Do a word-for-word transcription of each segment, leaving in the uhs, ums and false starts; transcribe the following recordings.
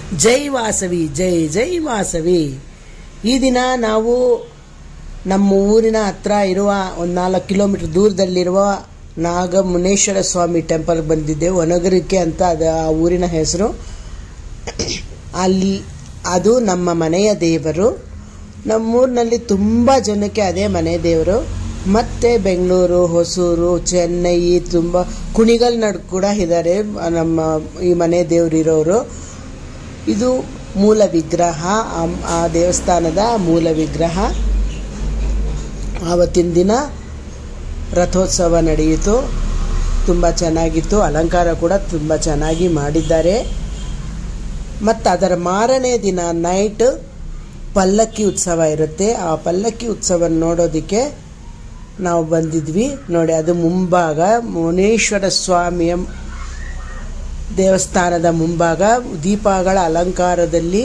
ಜೈ ವಾಸವಿ, ಜೈ ಜೈ ವಾಸವಿ. ಈ ದಿನ ನಾವು ನಮ್ಮ ಊರಿನ ಹತ್ರ ಇರುವ ಒಂದು ನಾಲ್ಕು ಕಿಲೋಮೀಟರ್ ದೂರದಲ್ಲಿರುವ ನಾಗಮುನೇಶ್ವರ ಸ್ವಾಮಿ ಟೆಂಪಲ್ ಬಂದಿದ್ದೇವೆ. ಹೊನಗರಿಕೆ ಅಂತ ಅದು ಆ ಊರಿನ ಹೆಸರು. ಅಲ್ಲಿ ಅದು ನಮ್ಮ ಮನೆಯ ದೇವರು. ನಮ್ಮೂರಿನಲ್ಲಿ ತುಂಬ ಜನಕ್ಕೆ ಅದೇ ಮನೆ ದೇವರು. ಮತ್ತು ಬೆಂಗಳೂರು, ಹೊಸೂರು, ಚೆನ್ನೈ, ತುಂಬ ಕುಣಿಗಲ್ ನಡ್ ಕೂಡ ಇದ್ದಾರೆ ನಮ್ಮ ಈ ಮನೆ ದೇವರಿರೋರು. ಇದು ಮೂಲ ವಿಗ್ರಹ, ಆ ದೇವಸ್ಥಾನದ ಮೂಲ ವಿಗ್ರಹ. ಆವತ್ತಿನ ದಿನ ರಥೋತ್ಸವ ನಡೆಯಿತು. ತುಂಬ ಚೆನ್ನಾಗಿತ್ತು. ಅಲಂಕಾರ ಕೂಡ ತುಂಬ ಚೆನ್ನಾಗಿ ಮಾಡಿದ್ದಾರೆ. ಮತ್ತು ಅದರ ಮಾರನೇ ದಿನ ನೈಟ್ ಪಲ್ಲಕ್ಕಿ ಉತ್ಸವ ಇರುತ್ತೆ. ಆ ಪಲ್ಲಕ್ಕಿ ಉತ್ಸವ ನೋಡೋದಕ್ಕೆ ನಾವು ಬಂದಿದ್ವಿ. ನೋಡಿ, ಅದು ಮುಂಭಾಗ ಮುನೇಶ್ವರ ಸ್ವಾಮಿಯ ದೇವಸ್ಥಾನದ ಮುಂಭಾಗ ದೀಪಗಳ ಅಲಂಕಾರದಲ್ಲಿ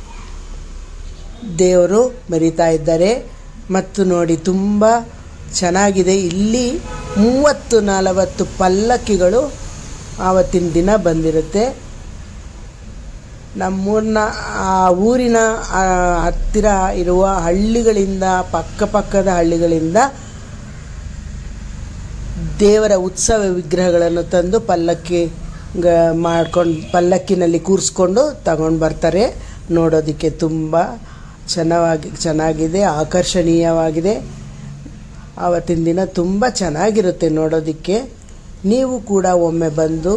ದೇವರು ಮೆರೀತಾ ಇದ್ದಾರೆ. ಮತ್ತು ನೋಡಿ, ತುಂಬ ಚೆನ್ನಾಗಿದೆ. ಇಲ್ಲಿ ಮೂವತ್ತು ನಲವತ್ತು ಪಲ್ಲಕ್ಕಿಗಳು ಆವತ್ತಿನ ದಿನ ಬಂದಿರುತ್ತೆ. ನಮ್ಮೂರಿನ ಆ ಊರಿನ ಹತ್ತಿರ ಇರುವ ಹಳ್ಳಿಗಳಿಂದ, ಪಕ್ಕ ಪಕ್ಕದ ಹಳ್ಳಿಗಳಿಂದ ದೇವರ ಉತ್ಸವ ವಿಗ್ರಹಗಳನ್ನು ತಂದು ಪಲ್ಲಕ್ಕಿ ಮಾಡ್ಕೊಂಡು ಪಲ್ಲಕ್ಕಿನಲ್ಲಿ ಕೂರಿಸ್ಕೊಂಡು ತಗೊಂಡು ಬರ್ತಾರೆ. ನೋಡೋದಕ್ಕೆ ತುಂಬ ಚೆನ್ನಾಗಿ ಚೆನ್ನಾಗಿದೆ, ಆಕರ್ಷಣೀಯವಾಗಿದೆ. ಆವತ್ತಿನ ದಿನ ತುಂಬ ಚೆನ್ನಾಗಿರುತ್ತೆ ನೋಡೋದಕ್ಕೆ. ನೀವು ಕೂಡ ಒಮ್ಮೆ ಬಂದು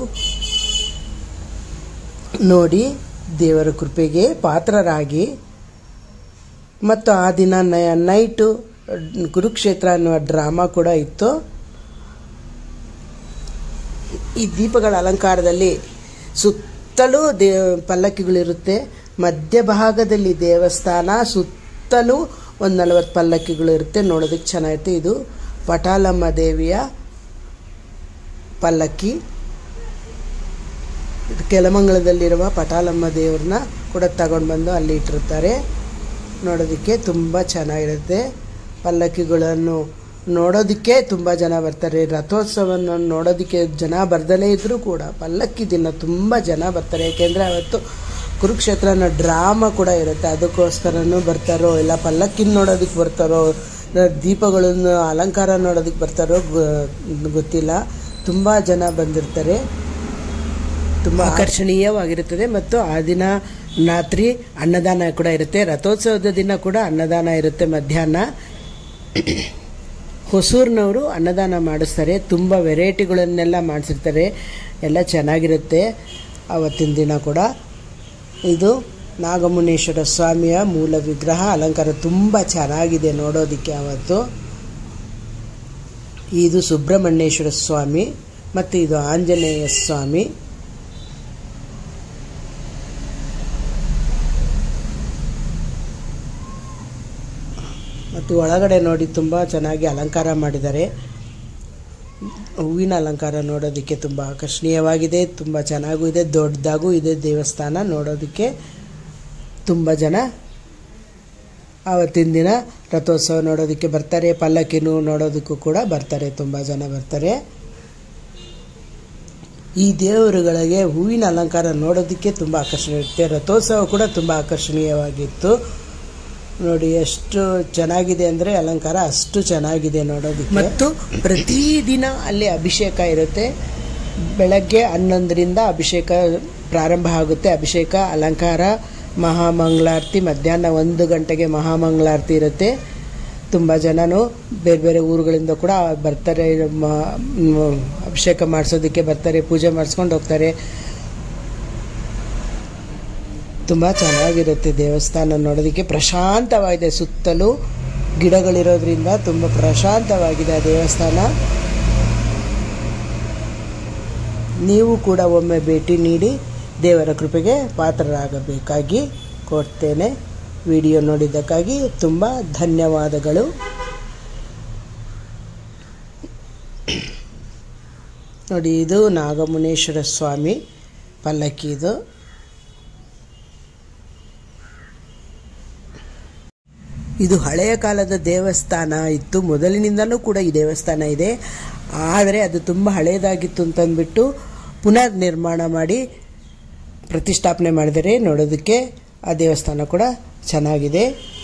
ನೋಡಿ, ದೇವರ ಕೃಪೆಗೆ ಪಾತ್ರರಾಗಿ. ಮತ್ತು ಆ ದಿನ ನೈಟು ಕುರುಕ್ಷೇತ್ರ ಅನ್ನುವ ಡ್ರಾಮಾ ಕೂಡ ಇತ್ತು. ಈ ದೀಪಗಳ ಅಲಂಕಾರದಲ್ಲಿ ಸುತ್ತಲೂ ದೇ ಪಲ್ಲಕ್ಕಿಗಳಿರುತ್ತೆ. ಮಧ್ಯಭಾಗದಲ್ಲಿ ದೇವಸ್ಥಾನ, ಸುತ್ತಲೂ ಒಂದು ನಲವತ್ತು ಪಲ್ಲಕ್ಕಿಗಳು ಇರುತ್ತೆ. ನೋಡೋದಕ್ಕೆ ಚೆನ್ನಾಗಿರುತ್ತೆ. ಇದು ಪಟಾಲಮ್ಮ ದೇವಿಯ ಪಲ್ಲಕ್ಕಿ. ಕೆಲಮಂಗಲದಲ್ಲಿರುವ ಪಟಾಲಮ್ಮ ದೇವ್ರನ್ನ ಕೂಡ ತಗೊಂಡು ಬಂದು ಅಲ್ಲಿ ಇಟ್ಟಿರ್ತಾರೆ. ನೋಡೋದಕ್ಕೆ ತುಂಬ ಚೆನ್ನಾಗಿರುತ್ತೆ. ಪಲ್ಲಕ್ಕಿಗಳನ್ನು ನೋಡೋದಕ್ಕೆ ತುಂಬ ಜನ ಬರ್ತಾರೆ. ರಥೋತ್ಸವವನ್ನು ನೋಡೋದಕ್ಕೆ ಜನ ಬರ್ದಲೇ ಇದ್ದರೂ ಕೂಡ ಪಲ್ಲಕ್ಕಿ ದಿನ ತುಂಬ ಜನ ಬರ್ತಾರೆ. ಏಕೆಂದರೆ ಅವತ್ತು ಕುರುಕ್ಷೇತ್ರ ಅನ್ನೋ ಡ್ರಾಮಾ ಕೂಡ ಇರುತ್ತೆ. ಅದಕ್ಕೋಸ್ಕರನೂ ಬರ್ತಾರೋ, ಇಲ್ಲ ಪಲ್ಲಕ್ಕಿನ ನೋಡೋದಕ್ಕೆ ಬರ್ತಾರೋ, ದೀಪಗಳನ್ನು ಅಲಂಕಾರ ನೋಡೋದಕ್ಕೆ ಬರ್ತಾರೋ ಗೊತ್ತಿಲ್ಲ. ತುಂಬ ಜನ ಬಂದಿರ್ತಾರೆ. ತುಂಬ ಆಕರ್ಷಣೀಯವಾಗಿರುತ್ತದೆ. ಮತ್ತು ಆ ದಿನ ರಾತ್ರಿ ಅನ್ನದಾನ ಕೂಡ ಇರುತ್ತೆ. ರಥೋತ್ಸವದ ದಿನ ಕೂಡ ಅನ್ನದಾನ ಇರುತ್ತೆ ಮಧ್ಯಾಹ್ನ. ಹೊಸೂರಿನವರು ಅನ್ನದಾನ ಮಾಡಿಸ್ತಾರೆ. ತುಂಬ ವೆರೈಟಿಗಳನ್ನೆಲ್ಲ ಮಾಡಿಸಿರ್ತಾರೆ. ಎಲ್ಲ ಚೆನ್ನಾಗಿರುತ್ತೆ ಆವತ್ತಿನ ದಿನ ಕೂಡ. ಇದು ನಾಗಮುನೇಶ್ವರ ಸ್ವಾಮಿಯ ಮೂಲ ವಿಗ್ರಹ. ಅಲಂಕಾರ ತುಂಬ ಚೆನ್ನಾಗಿದೆ ನೋಡೋದಕ್ಕೆ. ಆವತ್ತು ಇದು ಸುಬ್ರಹ್ಮಣ್ಯೇಶ್ವರ ಸ್ವಾಮಿ ಮತ್ತು ಇದು ಆಂಜನೇಯ ಸ್ವಾಮಿ. ಮತ್ತು ಒಳಗಡೆ ನೋಡಿ ತುಂಬ ಚೆನ್ನಾಗಿ ಅಲಂಕಾರ ಮಾಡಿದ್ದಾರೆ. ಹೂವಿನ ಅಲಂಕಾರ ನೋಡೋದಕ್ಕೆ ತುಂಬ ಆಕರ್ಷಣೀಯವಾಗಿದೆ. ತುಂಬ ಚೆನ್ನಾಗೂ ಇದೆ, ದೊಡ್ಡದಾಗೂ ಇದೆ ದೇವಸ್ಥಾನ. ನೋಡೋದಕ್ಕೆ ತುಂಬ ಜನ ಆವತ್ತಿನ ದಿನ ರಥೋತ್ಸವ ನೋಡೋದಕ್ಕೆ ಬರ್ತಾರೆ. ಪಲ್ಲಕ್ಕಿನೂ ನೋಡೋದಕ್ಕೂ ಕೂಡ ಬರ್ತಾರೆ. ತುಂಬ ಜನ ಬರ್ತಾರೆ. ಈ ದೇವರುಗಳಿಗೆ ಹೂವಿನ ಅಲಂಕಾರ ನೋಡೋದಕ್ಕೆ ತುಂಬ ಆಕರ್ಷಣೀಯ ಇರುತ್ತೆ. ರಥೋತ್ಸವ ಕೂಡ ತುಂಬ ಆಕರ್ಷಣೀಯವಾಗಿತ್ತು. ನೋಡಿ ಎಷ್ಟು ಚೆನ್ನಾಗಿದೆ ಅಂದರೆ ಅಲಂಕಾರ ಅಷ್ಟು ಚೆನ್ನಾಗಿದೆ ನೋಡೋದಕ್ಕೆ. ಮತ್ತು ಪ್ರತಿದಿನ ಅಲ್ಲಿ ಅಭಿಷೇಕ ಇರುತ್ತೆ. ಬೆಳಗ್ಗೆ ಹನ್ನೊಂದರಿಂದ ಅಭಿಷೇಕ ಪ್ರಾರಂಭ ಆಗುತ್ತೆ. ಅಭಿಷೇಕ, ಅಲಂಕಾರ, ಮಹಾಮಂಗಳಾರತಿ. ಮಧ್ಯಾಹ್ನ ಒಂದು ಗಂಟೆಗೆ ಮಹಾಮಂಗಳಾರತಿ ಇರುತ್ತೆ. ತುಂಬ ಜನನು ಬೇರೆ ಬೇರೆ ಊರುಗಳಿಂದ ಕೂಡ ಬರ್ತಾರೆ. ಅಭಿಷೇಕ ಮಾಡಿಸೋದಕ್ಕೆ ಬರ್ತಾರೆ, ಪೂಜೆ ಮಾಡಿಸ್ಕೊಂಡು ಹೋಗ್ತಾರೆ. ತುಂಬ ಚೆನ್ನಾಗಿರುತ್ತೆ ದೇವಸ್ಥಾನ ನೋಡೋದಕ್ಕೆ. ಪ್ರಶಾಂತವಾಗಿದೆ. ಸುತ್ತಲೂ ಗಿಡಗಳಿರೋದ್ರಿಂದ ತುಂಬ ಪ್ರಶಾಂತವಾಗಿದೆ ಆ ದೇವಸ್ಥಾನ. ನೀವು ಕೂಡ ಒಮ್ಮೆ ಭೇಟಿ ನೀಡಿ ದೇವರ ಕೃಪೆಗೆ ಪಾತ್ರರಾಗಬೇಕಾಗಿ ಕೋರ್ತೇನೆ. ವಿಡಿಯೋ ನೋಡಿದ್ದಕ್ಕಾಗಿ ತುಂಬ ಧನ್ಯವಾದಗಳು. ನೋಡಿ, ಇದು ನಾಗಮುನೇಶ್ವರ ಸ್ವಾಮಿ ಪಲ್ಲಕ್ಕಿ. ಇದು ಇದು ಹಳೆಯ ಕಾಲದ ದೇವಸ್ಥಾನ ಇತ್ತು. ಮೊದಲಿನಿಂದಲೂ ಕೂಡ ಈ ದೇವಸ್ಥಾನ ಇದೆ. ಆದರೆ ಅದು ತುಂಬ ಹಳೆಯದಾಗಿತ್ತು ಅಂತಂದ್ಬಿಟ್ಟು ಪುನರ್ ನಿರ್ಮಾಣ ಮಾಡಿ ಪ್ರತಿಷ್ಠಾಪನೆ ಮಾಡಿದರೆ ನೋಡೋದಕ್ಕೆ ಆ ದೇವಸ್ಥಾನ ಕೂಡ ಚೆನ್ನಾಗಿದೆ.